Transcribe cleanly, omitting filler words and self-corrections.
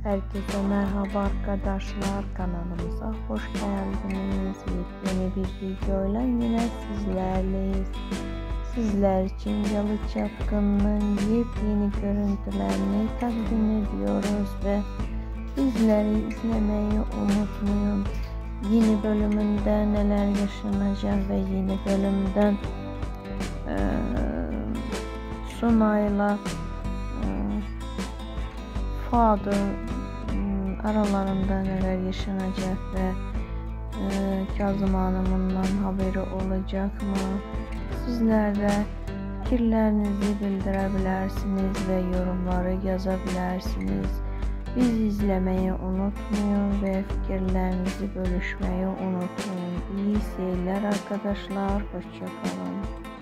Herkese merhaba arkadaşlar, kanalımıza hoş geldiniz. Yeni bir videoyla yine sizlerleyiz. Sizler için Yalı Çapkını'nın yepyeni görüntülerini takdim ediyoruz ve bizleri izlemeyi unutmayın. Yeni bölümünde neler yaşanacak ve yeni bölümden Sunay'la Fuad'ın aralarında neler yaşanacak ve Kazım Hanım'dan haberi olacak mı? Sizler de fikirlerinizi bildirebilirsiniz ve yorumları yazabilirsiniz. Bizi izlemeyi unutmayın ve fikirlerinizi bölüşmeyi unutmayın. İyi seyirler arkadaşlar. Hoşça kalın.